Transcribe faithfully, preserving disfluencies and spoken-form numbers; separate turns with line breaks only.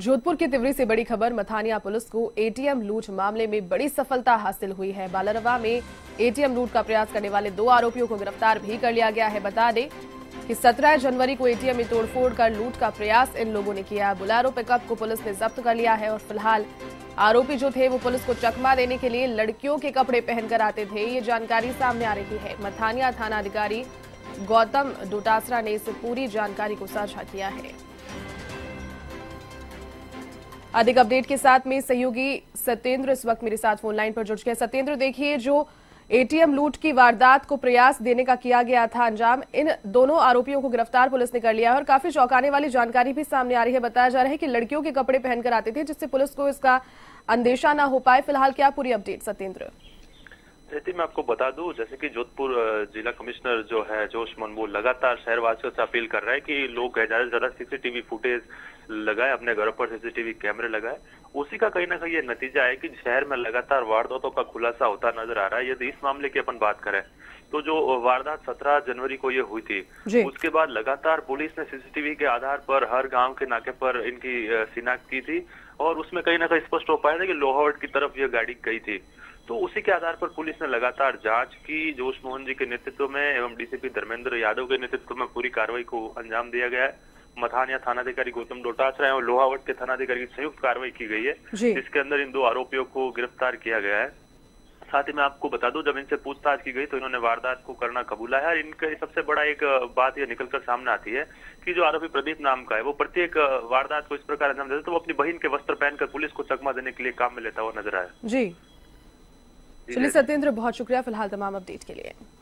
जोधपुर की तिवरी से बड़ी खबर। मथानिया पुलिस को एटीएम लूट मामले में बड़ी सफलता हासिल हुई है। बालरवा में एटीएम लूट का प्रयास करने वाले दो आरोपियों को गिरफ्तार भी कर लिया गया है। बता दें कि सत्रह जनवरी को एटीएम में तोड़फोड़ कर लूट का प्रयास इन लोगों ने किया। बुलेरो पिकअप को पुलिस ने जब्त कर लिया है और फिलहाल आरोपी जो थे वो पुलिस को चकमा देने के लिए लड़कियों के कपड़े पहनकर आते थे। ये जानकारी सामने आ रही है। मथानिया थाना अधिकारी गौतम डोटासरा ने इस पूरी जानकारी को साझा किया है। अधिक अपडेट के साथ में सहयोगी सत्येंद्र इस वक्त मेरे साथ फोन लाइन पर जुड़ गए। सत्येंद्र, देखिए, जो एटीएम लूट की वारदात को प्रयास देने का किया गया था अंजाम, इन दोनों आरोपियों को गिरफ्तार पुलिस ने कर लिया है और काफी चौंकाने वाली जानकारी भी सामने आ रही है। बताया जा रहा है कि लड़कियों के कपड़े पहनकर आते थे जिससे पुलिस को इसका अंदेशा ना हो पाए। फिलहाल क्या पूरी अपडेट सत्येंद्र?
जैसे मैं आपको बता दूं, जैसे कि जोधपुर जिला कमिश्नर जो है जोशमन, वो लगातार शहरवासियों से अपील कर रहा है कि लोग ज्यादा से ज्यादा सीसीटीवी फुटेज लगाए, अपने घरों पर सीसीटीवी कैमरे लगाए। उसी का कहीं ना कहीं ये नतीजा है कि शहर में लगातार वारदातों का खुलासा होता नजर आ रहा है। यदि इस मामले की अपन बात करें तो जो वारदात सत्रह जनवरी को ये हुई थी, उसके बाद लगातार पुलिस ने सीसीटीवी के आधार पर हर गांव के नाके पर इनकी शिनाख्त की थी और उसमें कहीं ना कहीं स्पष्ट हो पाया था कि लोहावट की तरफ ये गाड़ी गई थी। तो उसी के आधार पर पुलिस ने लगातार जांच की। जोश मोहन जी के नेतृत्व में एवं डीसीपी धर्मेंद्र यादव के नेतृत्व में पूरी कार्रवाई को अंजाम दिया गया है। मथानिया थानाधिकारी गौतम डोटासरा और लोहावट के थानाधिकारी की संयुक्त कार्रवाई की गई है, जिसके अंदर इन दो आरोपियों को गिरफ्तार किया गया है। साथ ही मैं आपको बता दूं, जब इनसे पूछताछ की गई तो इन्होंने वारदात को करना कबूला है। इनका सबसे बड़ा एक बात यह निकलकर सामने आती है कि जो आरोपी प्रदीप नाम का है, वो प्रत्येक वारदात को इस प्रकार अंजाम देता तो वो अपनी बहन के वस्त्र पहनकर पुलिस को चकमा देने के लिए काम में लेता हुआ नजर आया।
जी चलिए सत्येंद्र, बहुत शुक्रिया फिलहाल तमाम अपडेट के लिए।